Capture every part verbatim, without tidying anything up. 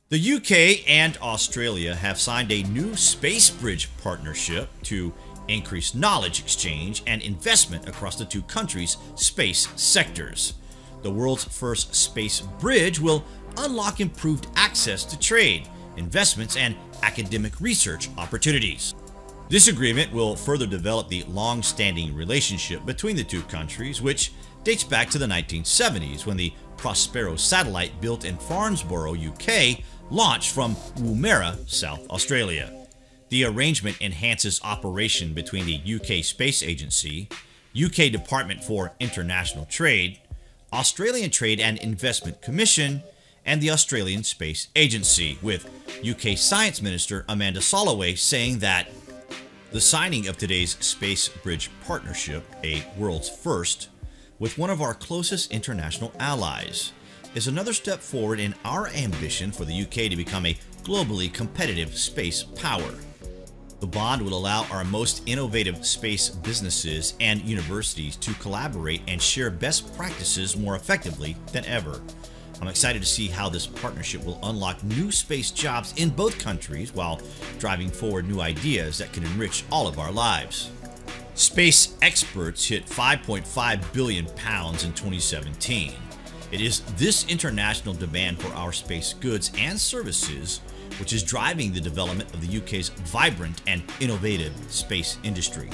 The U K and Australia have signed a new space bridge partnership to increase knowledge exchange and investment across the two countries' space sectors. The world's first space bridge will unlock improved access to trade, investments, and academic research opportunities. This agreement will further develop the long-standing relationship between the two countries, which dates back to the nineteen seventies when the Prospero satellite built in Farnborough, U K, launched from Woomera, South Australia. The arrangement enhances operation between the U K Space Agency, U K Department for International Trade, Australian Trade and Investment Commission, and the Australian Space Agency, with U K Science Minister Amanda Soloway saying that the signing of today's Space Bridge Partnership, a world's first, with one of our closest international allies, is another step forward in our ambition for the U K to become a globally competitive space power. The bond will allow our most innovative space businesses and universities to collaborate and share best practices more effectively than ever. I'm excited to see how this partnership will unlock new space jobs in both countries while driving forward new ideas that can enrich all of our lives. Space experts hit five point five billion pounds in twenty seventeen. It is this international demand for our space goods and services which is driving the development of the U K's vibrant and innovative space industry.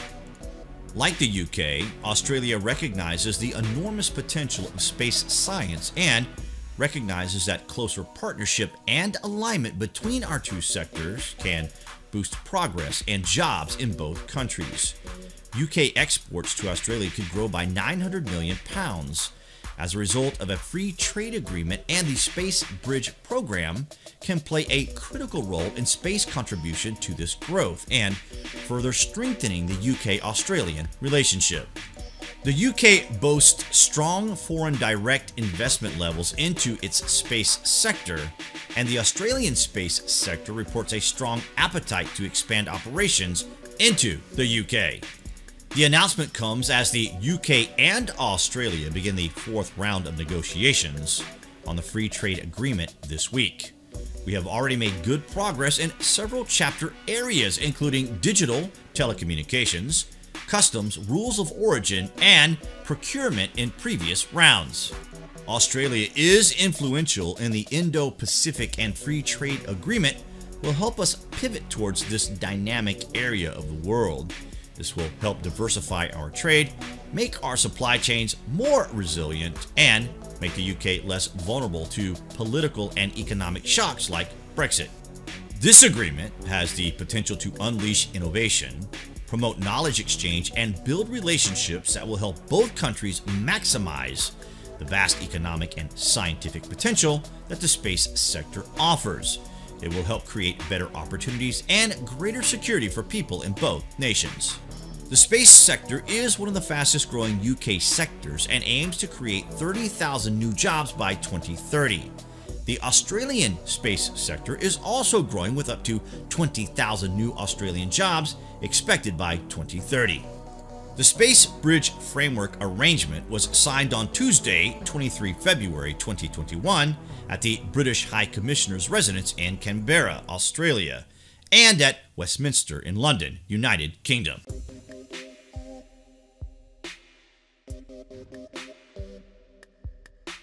Like the U K, Australia recognizes the enormous potential of space science and recognizes that closer partnership and alignment between our two sectors can boost progress and jobs in both countries. U K exports to Australia could grow by nine hundred million pounds as a result of a free trade agreement, and the Space Bridge program can play a critical role in space contribution to this growth and further strengthening the U K-Australian relationship. The U K boasts strong foreign direct investment levels into its space sector, and the Australian space sector reports a strong appetite to expand operations into the U K. The announcement comes as the U K and Australia begin the fourth round of negotiations on the free trade agreement this week. We have already made good progress in several chapter areas, including digital, telecommunications, customs, rules of origin, and procurement in previous rounds. Australia is influential in the Indo-Pacific, and free trade agreement will help us pivot towards this dynamic area of the world. This will help diversify our trade, make our supply chains more resilient, and make the U K less vulnerable to political and economic shocks like Brexit. This agreement has the potential to unleash innovation, promote knowledge exchange, and build relationships that will help both countries maximize the vast economic and scientific potential that the space sector offers. It will help create better opportunities and greater security for people in both nations. The space sector is one of the fastest growing U K sectors and aims to create thirty thousand new jobs by twenty thirty. The Australian space sector is also growing, with up to twenty thousand new Australian jobs expected by twenty thirty. The Space Bridge Framework Arrangement was signed on Tuesday, the twenty-third of February twenty twenty-one, at the British High Commissioner's residence in Canberra, Australia, and at Westminster in London, United Kingdom.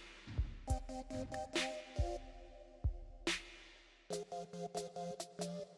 Thank you.